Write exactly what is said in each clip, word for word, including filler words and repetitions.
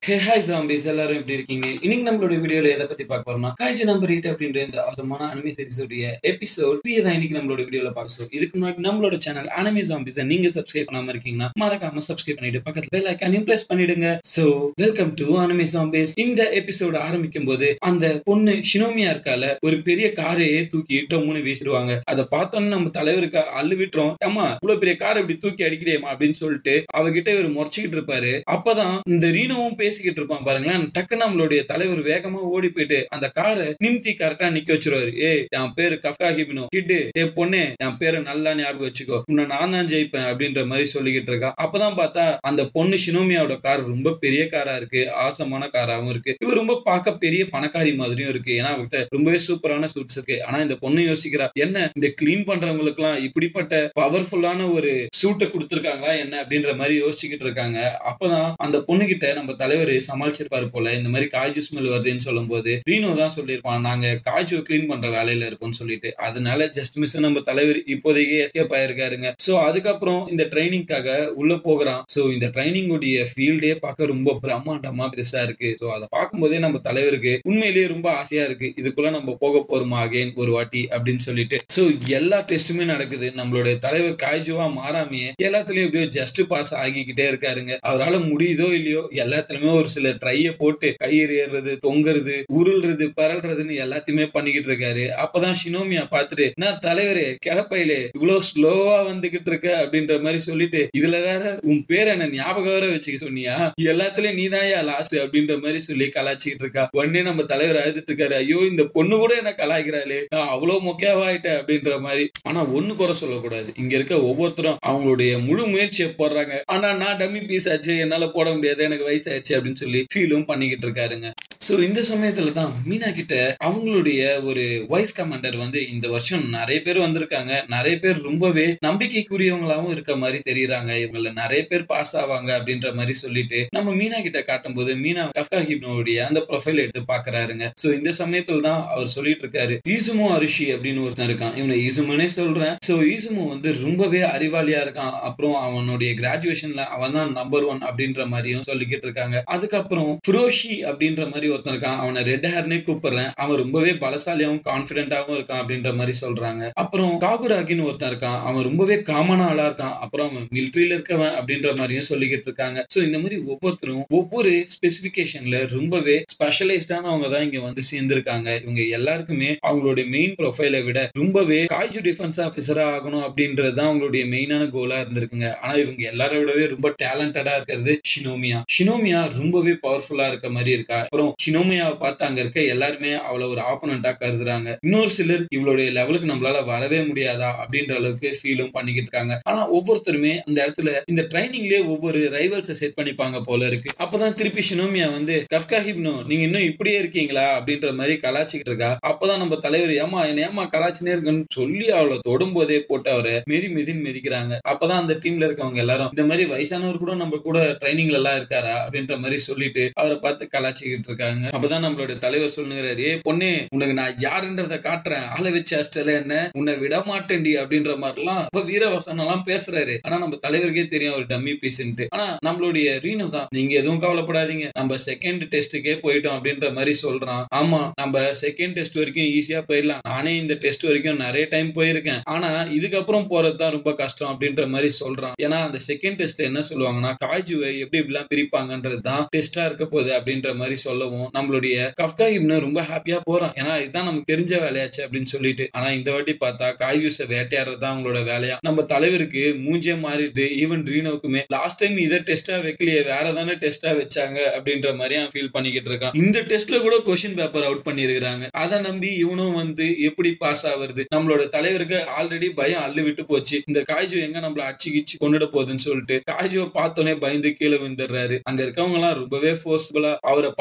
Hey hi zombies, எல்லாரும் எப்படி இருக்கீங்க? இன்னைக்கு நம்மளோட வீடியோல எதை பத்தி பார்க்க போறோம்னா காய்ச்சி நம்பர் எயிட் அப்படின்ற இந்த அவசரமான அனிமே சீரிஸ் உடைய எபிசோட் த்ரீ தான் இன்னைக்கு நம்மளோட வீடியோல பார்க்க. இதுக்கு முன்னாடி நம்மளோட சேனல் அனிமே ஜாம்பிஸ் நீங்க சப்ஸ்கிரைப் பண்ணாம இருக்கீங்கன்னா மறக்காம சப்ஸ்கிரைப் பண்ணிட்டு பக்கத்துல பெல் ஐகானையும் பிரஸ் பண்ணிடுங்க. So welcome to anime zombies. இந்த எபிசோட் ஆரம்பிக்கும் போது அந்த பொண்ணு ஷினோமியா இருக்கால, ஒரு பெரிய காரையே தூக்கி டொம்முன்னு வீசிடுவாங்க. அதை பார்த்தோன்னு நம்ம தலைவருக்கு அள்ளு விட்டுறோம். ஏமா இவ்வளவு பெரிய காரை இப்படி தூக்கி அடிக்கிறேமா அப்படின்னு சொல்லிட்டு அவகிட்ட இவர் முறைச்சிக்கிட்டு இருப்பாரு. அப்பதான் இந்த ரீனோவும் பேசிக்கிட்டு இருப்பான் பாருங்களேன். டக்குன்னு நம்மளுடைய தலைவர் வேகமா ஓடி போயிட்டு அந்த காரை நிமித்தி கரெக்டா நிக்க வச்சிருவாரு. ஏ என் பேரு கஃப்கா ஹிபினோ கிட்டு, ஏ பொண்ணே என் பேரு நல்லா ஞாபகம் வச்சுக்கோ, உன்னை நான் தான் ஜெயிப்பேன் அப்படின்ற மாதிரி சொல்லிக்கிட்டு இருக்கா. அப்பதான் பார்த்தா அந்த பொண்ணு ஷினோமியாவோட கார் ரொம்ப பெரிய காரா இருக்கு, ஆசமான காராவும் இருக்கு. இவர் ரொம்ப பார்க்க பெரிய பணக்காரி மாதிரியும் இருக்கு, ஏன்னா அவர்கிட்ட ரொம்பவே சூப்பரான சூட்ஸ் இருக்கு. ஆனா இந்த பொண்ணு யோசிக்கிறா, என்ன இந்த கிளீன் பண்றவங்களுக்கு எல்லாம் இப்படிப்பட்ட பவர்ஃபுல்லான ஒரு சூட்டை கொடுத்துருக்காங்களா என்ன அப்படின்ற மாதிரி யோசிச்சுக்கிட்டு இருக்காங்க. அப்பதான் அந்த பொண்ணு கிட்ட நம்ம தலைவர் சமாளிச்சிருப்பாரு போல. இந்த மாதிரி காய்ஜு ஸ்மெல் வருதுன்னு சொல்லும் போது ரீனோ தான் சொல்லியிருப்பான், நாங்க காய்ஜு கிளீன் பண்ற வேலையில இருக்கோம்னு சொல்லிட்டு. அதனால ஜஸ்ட் மிஸ் நம்ம தலைவர் இப்போதைக்கு எஸ்கேப் ஆயிருக்காருங்க. சோ அதுக்கப்புறம் இந்த ட்ரைனிங்காக உள்ள போகிறான். சோ இந்த ட்ரைனிங் உடைய ஃபீல்டே பார்க்க ரொம்ப பிரம்மாண்டமா பெருசா இருக்கு. சோ அதை பார்க்கும்போதே நம்ம தலைவருக்கு உண்மையிலேயே ரொம்ப ஆசையா இருக்கு, இதுக்குள்ள நம்ம போக போறோமா அகைன் ஒரு வாட்டி அப்படின்னு சொல்லிட்டு. சோ எல்லா டெஸ்ட்டுமே நடக்குது. நம்மளுடைய தலைவர் காய்ஜுவா மாறாமையே எல்லாத்துலயும் எப்படியோ ஜஸ்ட் பாஸ் ஆகிக்கிட்டே இருக்காருங்க. அவரால் முடியுதோ இல்லையோ எல்லாத்துலயுமே ஒரு சில ட்ரைய போட்டு கயிறு ஏறுறது, தொங்குறது, உருள்றது, பரல்றதுன்னு எல்லாத்தையுமே பண்ணிக்கிட்டு இருக்காரு. அப்பதான் ஷினோமியா பார்த்துட்டு, நான் தலைவரே கிளப்பையிலே இவ்வளவு ஸ்லோவா வந்துகிட்டு இருக்க அப்படின்ற மாதிரி சொல்லிட்டு, இதுல வேற உன் பேர் என்ன ஞாபகம் வேற வச்சுக்க சொன்னியா, எல்லாத்துலயும் நீதான் லாஸ்ட் அப்படின்ற மாதிரி சொல்லி கலாச்சிக்கிட்டு இருக்கா. உடனே நம்ம தலைவர் அழுதுட்டு இருக்காரு, ஐயோ இந்த பொண்ணு கூட என்ன கலாய்க்கிறாளே, அவ்வளவு மொக்கையாவாயிட்ட அப்படின்ற மாதிரி. ஆனா ஒண்ணு குறை சொல்லக்கூடாது, இங்க இருக்க ஒவ்வொருத்தரும் அவங்களுடைய முழு முயற்சியை போடுறாங்க. ஆனா நான் டம்மி பீஸ் ஆச்சு, என்னால போட முடியாது, எனக்கு வயசாச்சு அப்படின்னு சொல்லி ஃபீலும் பண்ணிக்கிட்டு இருக்காருங்க. சோ இந்த சமயத்துல தான் மீனா கிட்ட அவங்களுடைய ஒரு வைஸ் கமாண்டர் வந்து, இந்த வருஷம் நிறைய பேர் வந்திருக்காங்க, நிறைய பேர் ரொம்பவே நம்பிக்கைக்குரியவங்களாவும் இருக்க மாதிரி தெரியுறாங்க, இவங்கள நிறைய பேர் பாஸ் ஆவாங்க அப்படின்ற மாதிரி சொல்லிட்டு நம்ம மீனா கிட்ட காட்டும் போது மீனா கஃப்கா ஹிப்னோவுடைய அந்த ப்ரொஃபைல் எடுத்து பாக்குறாருங்க. சோ இந்த சமயத்துல தான் அவர் சொல்லிட்டு இருக்காரு, ஈசுமோ அரிஷி அப்படின்னு ஒருத்தன் இருக்கான், இவனை ஈசுமோனே சொல்றேன். சோ ஈசுமோ வந்து ரொம்பவே அறிவாளியா இருக்கான், அப்புறம் அவனுடைய கிராஜுவேஷன்ல அவன் தான் நம்பர் ஒன் அப்படின்ற மாதிரியும் சொல்லிக்கிட்டு இருக்காங்க. அதுக்கப்புறம் ஃபுரோஷி அப்படின்ற மாதிரி ஒருத்தன் இருக்கான், அவனை ரெட் ஹேர்னே கூப்பிடுறேன், அவன் ரொம்பவே பலசாலியாவும் கான்பிடென்டாவும் இருக்கான் அப்படின்ற மாதிரி சொல்றாங்க. அப்புறம் காகுராகின்னு ஒருத்தன் இருக்கான், அவன் ரொம்பவே காமனா ஆளா இருக்கான், அப்புறம் அவன் மிலிட்டரியில இருக்கவன் அப்படின்ற மாதிரியும் சொல்லிக்கிட்டு இருக்காங்க. சோ இந்த மாதிரி ஒவ்வொருத்தரும் ஒவ்வொரு ஸ்பெசிபிகேஷன்ல ரொம்பவே ஸ்பெஷலைஸ்டானவங்க தான் இங்க வந்து சேர்ந்திருக்காங்க. இவங்க எல்லாருக்குமே அவங்களுடைய மெயின் ப்ரொஃபைலை விட ரொம்பவே காய்ஜு டிஃபென்ஸ் ஆபீசரா ஆகணும் அப்படின்றது தான் அவங்களுடைய மெயினான கோலா இருந்திருக்குங்க. ஆனா இவங்க எல்லாரோட விடவே ரொம்ப டேலண்டடா இருக்கிறது ஷினோமியா. ஷினோமியா ரொம்பவே பவர்ஃபுல்லா இருக்க மாதிரி இருக்கா. அப்புறம் ஷினோமியாவை பார்த்து அங்க இருக்க எல்லாருமே அவளை ஒரு ஆப்போனண்டா கருதுறாங்க. இன்னொரு சிலர் இவளுடைய லெவலுக்கு நம்மளால வரவே முடியாதா அப்படின்ற அளவுக்கு ஃபீலும் பண்ணிக்கிட்டு இருக்காங்க. ஆனா ஒவ்வொருத்தருமே அந்த இடத்துல இந்த ட்ரைனிங்லயே ஒவ்வொரு ரைவல்ஸை செட் பண்ணிப்பாங்க போல இருக்கு. அப்பதான் திருப்பி ஷினோமியா வந்து, கஃப்கா ஹிப்னோ நீங்க இன்னும் இப்படியே இருக்கீங்களா அப்படின்ற மாதிரி கலாச்சிக்கிட்டு இருக்கா. அப்பதான் நம்ம தலைவர், ஏமா என்ன ஏமா கலாச்சினே இருக்குன்னு சொல்லி அவளை தொடும் போதே போட்டு அவரை மெதி மெதின்னு மெதிக்கிறாங்க. அப்பதான் அந்த டீம்ல இருக்கவங்க எல்லாரும், இந்த மாதிரி வயசானவர் கூட நம்ம கூட ட்ரைனிங்ல எல்லாம் இருக்காரா அப்படின்ற மாதிரி சொல்லிட்டு அவரை பார்த்து கலாச்சிக்கிட்டு இருக்காங்க. அப்பதான் நம்மளோட தலைவர் சொல்லுங்கிறாரு, ஏ பொண்ணே உனக்கு நான் யாருன்றத காட்டுறேன், ஆளை வச்சு அஸ்டல என்ன உன்னை விட மாட்டேன்டி அப்படின்ற மாதிரி எல்லாம் வீரவசனம் எல்லாம் பேசுறாரு. ஆனா நம்ம தலைவருக்கே தெரியும் அவர் டம்மி பீஸ்ன்ட்டு. ஆனா நம்மளுடைய ரீனோ தான், நீங்க எதுவும் கவலைப்படாதீங்க, நம்ம செகண்ட் டெஸ்ட்டுக்கே போயிட்டோம் அப்படின்ற மாதிரி சொல்றான். ஆமா நம்ம செகண்ட் டெஸ்ட் வரைக்கும் ஈஸியா போயிடலாம், நானே இந்த டெஸ்ட் வரைக்கும் நிறைய டைம் போயிருக்கேன், ஆனா இதுக்கப்புறம் போறதுதான் ரொம்ப கஷ்டம் அப்படின்ற மாதிரி சொல்றான். ஏன்னா அந்த செகண்ட் டெஸ்ட்ல என்ன சொல்லுவாங்கன்னா, காய்ஜுவை எப்படி இப்படிலாம் பிரிப்பாங்கன்றது தான் டெஸ்டா இருக்க போகுது அப்படின்ற மாதிரி சொல்லவும் நம்மளுடைய கஃப்கா ஹிப்னோ ரொம்ப ஹாப்பியா போறான், ஏன்னா இதுதான் நமக்கு தெரிஞ்ச வேலையாச்சு அப்படின்னு சொல்லிட்டு. ஆனா இந்த வாட்டி பார்த்தா காய்ஜூஸை வேட்டையாடுறது தான் அவங்களோட வேலையா. நம்ம தலைவருக்கு மூஞ்சே மாறிடுது. ஈவன் ரீனோக்குமே லாஸ்ட் டைம் இதை டெஸ்டா வைக்கலையே, வேற தானே டெஸ்டா வச்சாங்க அப்படின்ற மாதிரி அவன் ஃபீல் பண்ணிக்கிட்டு இருக்கான். இந்த டெஸ்ட்ல கூட கொஸ்டின் பேப்பர் அவுட் பண்ணிருக்காங்க, அதை நம்பி இவனும் வந்து எப்படி பாஸ் ஆகுறது. நம்மளோட தலைவருக்கு ஆல்ரெடி பயம் அள்ளு விட்டு போச்சு, இந்த காய்ஜு எங்க நம்மள அடிச்சு கிச்சு கொண்டுட போகுதுன்னு சொல்லிட்டு காய்ஜுவை பார்த்தோன்னே பயந்து கீழே விழுந்துடுறாரு. அங்க இருக்கவங்க எல்லாம் ரொம்பவே போர்ஸ்புல்லா அவரை பார்த்து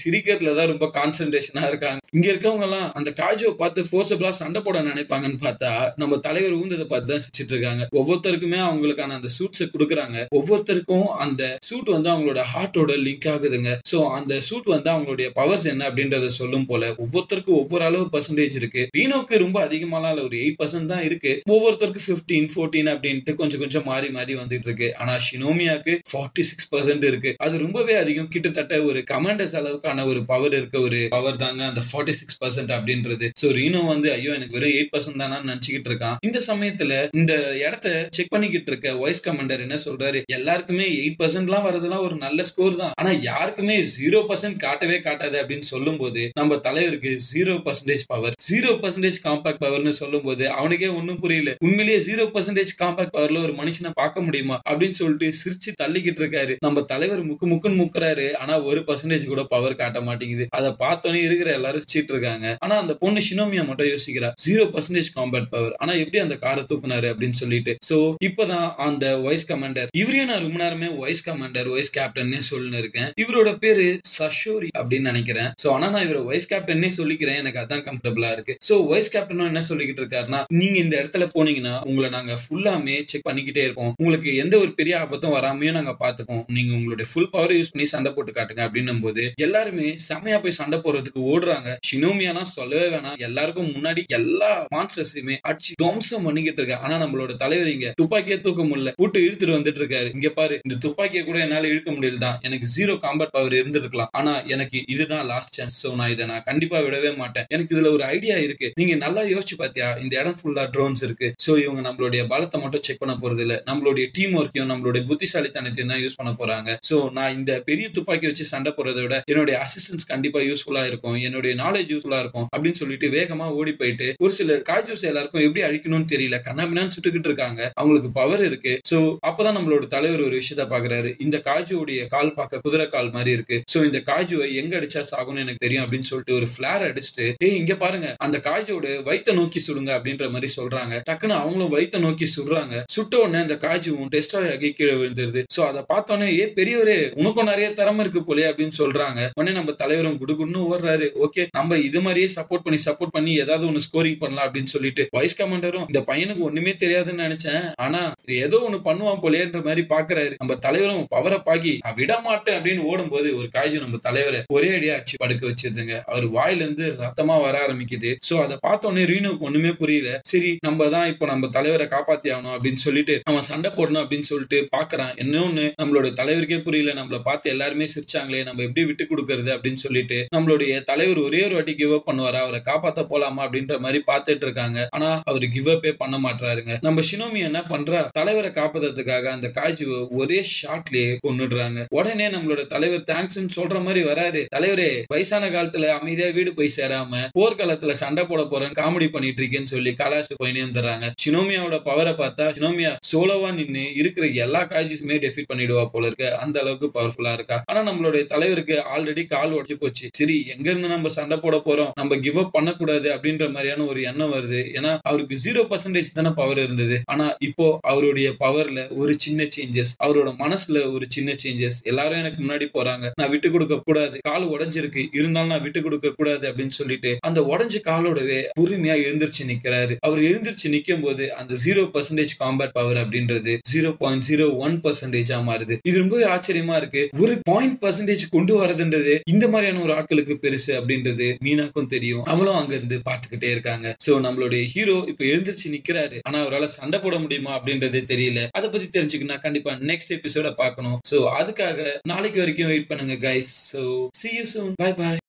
சிரிக்கிறதுல தான் ரொம்ப கான்சென்ட்ரேஷனா இருக்காங்க. இங்க இருக்கவங்க எல்லாம் அந்த காஜுவை பார்த்து ஃபோர்ஸபிளா சண்டை போட நினைப்பாங்கன்னு பார்த்தா நம்ம தலைவர் ஊந்ததை பார்த்து தான் சிரிச்சிட்டு இருக்காங்க. ஒவ்வொருத்தருக்குமே அவங்களுக்கான அந்த சூட்ஸை கொடுக்குறாங்க. ஒவ்வொருத்தருக்கும் அந்த சூட் வந்து அவங்களோட ஹார்ட்டோட லிங்க் ஆகுதுங்க. சோ அந்த சூட் வந்து அவங்களுடைய பவர்ஸ் என்ன அப்படின்றத சொல்லும் போல ஒவ்வொருத்தருக்கும் ஒவ்வொரு அளவு பர்சன்டேஜ் இருக்கு. ரீனோக்கு ரொம்ப அதிகமான ஒரு எயிட் பர்சன்ட் தான் இருக்கு. ஒவ்வொருத்தருக்கும் பிப்டீன் ஃபோர்டீன் அப்படின்ட்டு கொஞ்சம் கொஞ்சம் மாறி மாறி வந்துட்டு இருக்கு. ஆனா ஷினோமியாக்கு ஃபார்ட்டி சிக்ஸ் பர்சன்ட் இருக்கு. அது ரொம்பவே அதிகம். கிட்டத்தட்ட ஒரு கமாண்டர்ஸ் அளவுக்கான ஒரு பவர் இருக்க ஒரு பவர் தாங்க அந்த ஃபார்ட்டி சிக்ஸ் பர்சன்ட் அப்படின்றது. சோ ரீனோ வந்து ஐயோ எனக்கு வெறும் எயிட் பர்சன்ட் தானா நினைச்சுக்கிட்டு இருக்கான். இந்த சமயத்துல இந்த இடத்த செக் பண்ணிக்கிட்டு இருக்க வைஸ் கமாண்டர் என்ன சொல்றாரு, எல்லாருக்குமே எயிட் பர்சன்ட் எல்லாம் வரதுலாம் ஒரு நல்ல ஸ்கோர் தான். ஆனா யாருக்குமே ஜீரோ பர்சன்ட் காட்டவே காட்டாது அப்படின்னு சொல்லும் போது நம்ம தலைவருக்கு zero percentage power zero percentage compact பவர்னு சொல்லும் போது அவனுக்கே ஒன்னும் புரியல. உண்மையிலேயே ஜீரோ பர்சன்டேஜ் காம்பாக்ட் பவர்ல ஒரு மனுஷனை பார்க்க முடியுமா அப்படின்னு சொல்லிட்டு சிரிச்சு தள்ளிக்கிட்டு இருக்காரு. நம்ம தலைவர் முக்கு முக்குன்னு முக்குறாரு. ஆனா ஒரு பர்சன்டேஜ் கூட பவர் காட்ட மாட்டேங்குது. அதை பார்த்தோன்னே இருக்கிற எல்லாரும் சிரிச்சிட்டு இருக்காங்க. ஆனா அந்த பொண்ணு ஷினோமியா மட்டும் யோசிக்கிறா, ஜீரோ பர்சன்டேஜ் காம்பாக்ட் பவர், ஆனா எப்படி அந்த காரை தூக்குனாரு அப்படின்னு சொல்லிட்டு. சோ இப்பதான் அந்த வைஸ் கமாண்டர், இவரையும் நான் ரொம்ப நேரமே வைஸ் கமாண்டர் வைஸ் கேப்டன் சொல்லின்னு இருக்கேன். இவரோட பேரு சஷோரி அப்படின்னு நினைக்கிறேன். சோ ஆனா நான் இவரை வைஸ் கேப்டன் சொல்லிக்கிறேன், எனக்கு அதான் கம்ஃபர்டபுளா இருக்கு. சோ வைஸ் கேப்டன் என்ன சொல்லிக்கிட்டு இருக்காருன்னா, நீங்க இந்த இடத்துல போனீங்கன்னா உங்களை நாங்க ஃபுல்லாமே செக் பண்ணிக்கிட்டே இருக்கோம். உங்களுக்கு எந்த ஒரு பெரிய ஆபத்தும் வராமையும் நாங்க பாத்துக்கோம். நீங்க உங்களுடைய ஃபுல் பவர் யூஸ் பண்ணி சண்டை போட்டு காட்டுங்க அப்படின்னும் போது எல்லாருமே செமையா போய் சண்டை போடுறதுக்கு ஓடுறாங்க. ஷினோமியாலாம் சொல்லவே வேணாம். எல்லாருக்கும் முன்னாடி எல்லா மான்ஸ்டர்ஸையுமே அடிச்சு துவம்சம் பண்ணிக்கிட்டு இருக்க. ஆனா நம்மளோட தலைவர் இங்க துப்பாக்கியே தூக்க முடியல, போட்டு இழுத்துட்டு வந்துட்டு இருக்காரு. இங்க பாரு, இந்த துப்பாக்கியை கூட என்னால இழுக்க முடியலதான். எனக்கு ஜீரோ காம்பேட் பவர் இருந்திருக்கலாம். ஆனா எனக்கு இதுதான் லாஸ்ட் சான்ஸ். சோ நான் இதை நான் கண்டிப்பா விடவே மாட்டேன். எனக்கு இதுல ஒரு ஐடியா இருக்கு. நீங்க நல்லா யோசிச்சு பாத்தியா, இந்த இடம் ஃபுல்லா ட்ரோன்ஸ் இருக்கு. சோ இவங்க நம்மளுடைய பலத்தை மட்டும் செக் பண்ண போறது இல்ல, நம்மளுடைய டீம் ஒர்க்கையும் நம்மளுடைய புத்திசாலித்தனத்தையும் தான் யூஸ் பண்ண போறாங்க. சோ நான் இந்த பெரிய துப்பாக்கி வச்சு சண்டை போறதை விட என்னுடைய அசிஸ்டன்ஸ் கண்டிப்பா யூஸ்ஃபுல்லா இருக்கும், என்னுடைய நாலேஜ் யூஸ்ஃபுல்லா இருக்கும் அப்படின்னு சொல்லிட்டு வேகமா ஓடி போயிட்டு ஒரு சில காய்ஜூஸ் எல்லாருக்கும் எப்படி அழிக்கணும்னு தெரியல, கண்ணாபின்னான்னு சுட்டுக்கிட்டு இருக்காங்க. அவங்களுக்கு பவர் இருக்கு. சோ அப்பதான் நம்மளோட தலைவர் ஒரு விஷயத்த பாக்குறாரு. இந்த காஜுடைய கால் பார்க்க குதிரை கால் மாதிரி இருக்கு. சோ இந்த காஜுவை எங்க அடிச்சா சாகும்னு எனக்கு தெரியும் அப்படின்னு சொல்லிட்டு ஒரு பிளார் அடிச்சுட்டு, ஏய் இங்க பாருங்க, அந்த காஜுவோட வயித்தை நோக்கி சுடுங்க அப்படின்ற மாதிரி சொல்றாங்க. டக்குன்னு அவங்களும் வயித்தை நோக்கி சுடுறாங்க. சுட்ட உடனே அந்த காஜுவும் டெஸ்ட்ராய் ஆகி கீழே விழுந்துருது. சோ அதை பார்த்தோன்னே, ஏ பெரியவரே உனக்கும் நிறைய திறமை இருக்கு போலே அப்படின்னு சொல்றாங்க. உடனே நம்ம தலைவரும் குடுகுன்னு ஓடுறாரு. ஓகே, நம்ம இது மாதிரியே சப்போர்ட் பண்ணி சப்போர்ட் பண்ணி ஏதாவது ஒன்னு ஸ்கோரிங் பண்ணலாம் அப்படின்னு சொல்லிட்டு வைஸ் கமாண்டரும் இந்த பையனுக்கு ஒண்ணுமே தெரியாதுன்னு நினைச்சேன், ஆனா ஏதோ ஒண்ணு பண்ணுவான் போலேன்ற மாதிரி பாக்குறாரு. நம்ம தலைவரும் பவரை பாக்கி நான் விட மாட்டேன் அப்படின்னு ஓடும் போது ஒரு காய்ச்சி நம்ம தலைவரை ஒரே அடியா அடிச்சு படுக்க வச்சிருதுங்க. அவர் வாயில இருந்து ரத்தமா வர ஆரம்பிக்குது. சோ அதை பார்த்தோன்னே ரீனோக்கு ஒண்ணுமே புரியல. சரி நம்ம தான் இப்போ நம்ம தலைவரை காப்பாத்தி ஆகணும் அப்படின்னு சொல்லிட்டு அவன் சண்டை போடணும் அப்படின்னு சொல்லிட்டு பாக்குறான். இன்னொன்னு நம்மளோட தலைவருக்கே புரியல, நம்மள பார்த்து எல்லாருமே சிரிச்சாங்களே, நம்ம எப்படி விட்டு கொடுக்கறது அப்படின்னு சொல்லிட்டு நம்மளுடைய தலைவர் ஒரே ஒரு வாட்டி கிவ் அப் பண்ணுவாரா, அவரை காப்பாத்த போலாமா அப்படின்ற மாதிரி பார்த்துட்டு இருக்காங்க. ஆனா அவர் கிவ் அப்பே பண்ண மாட்டாருங்க. நம்ம ஷினோமி என்ன பண்றா, தலைவரை காப்பாத்துறதுக்காக அந்த காய்ச்சிவை ஒரே ஷாட்லயே கொன்னுடுறாங்க. உடனே நம்மளோட தலைவர் தேங்க்ஸ் சொல்ற மாதிரி வராரு. தலைவரே, வயசான காலத்துல அமைதியா வீடு போய் சேராம போர்க்காலத்துல சண்டை போட போறேன்னு காமெடி பண்ணிட்டு இருக்கேன்னு சொல்லி கலாச்சு போய் நேர்ந்துறாங்க. ஷினோமியாவோட பவரை பார்த்தா ஷினோமியா சோலோவா நின்னு இருக்கிற எல்லா காய்ச்சிஸுமே டெஃபீட் பண்ணிடுவா போல இருக்கு. அந்த அளவுக்கு பவர்ஃபுல்லா இருக்கா. ஆனா நம்மளுடைய தலைவருக்கு ஆல்ரெடி கால் உடச்சு போச்சு. சரி எங்க இருந்து நம்ம சண்டை போட போறோம், நம்ம கிவ் அப் பண்ணக்கூடாது அப்படின்ற மாதிரியான ஒரு எண்ணம் வருது. ஏன்னா அவருக்கு ஜீரோ பர்சன்டேஜ் தானே பவர் இருந்தது. ஆனா இப்போ அவருடைய பவர்ல ஒரு சின்ன சேஞ்சஸ், அவரோட மனசுல ஒரு சின்ன சேஞ்சஸ். எல்லாரும் எனக்கு முன்னாடி போறாங்க, நான் விட்டு கொடுக்க கூடாது, கால் உடஞ்சிருக்கு இருந்தாலும் நான் விட்டு கொடுக்க கூடாது அப்படின்னு சொல்லிட்டு அந்த உடஞ்ச காலோடவே பொறுமையா எழுந்திருச்சு நிக்கிறாரு. அவர் எழுந்திருச்சு நிக்கும் போது அந்த ஜீரோ பர்சன்டேஜ் காம்பேட் பவர் அப்படின்றது ஜீரோ பாயிண்ட் ஜீரோ ஒன் பர்சன்டேஜா மாறுது. இது ரொம்பவே ஆச்சரியமா இருக்கு. ஒரு பாயிண்ட் பர்சன்டேஜ் கொண்டு வரதுன்றது இந்த மாதிரியான ஒரு ஆட்களுக்கு பெருசு அப்படின்றது மீனாக்கும் தெரியும். அவளும் அங்க இருந்து பாத்துக்கிட்டே இருக்காங்க. சோ நம்மளுடைய ஹீரோ இப்ப எழுந்திருச்சு நிக்கிறாரு. ஆனா அவரால் சண்டை போட முடியுமா அப்படின்றது தெரியல. அதை பத்தி தெரிஞ்சுக்கணும் கண்டிப்பா நெக்ஸ்ட் எபிசோட பார்க்கணும். சோ அதுக்காக நாளைக்கு வரைக்கும் வெயிட் பண்ணுங்க guys. So see you soon. Bye bye.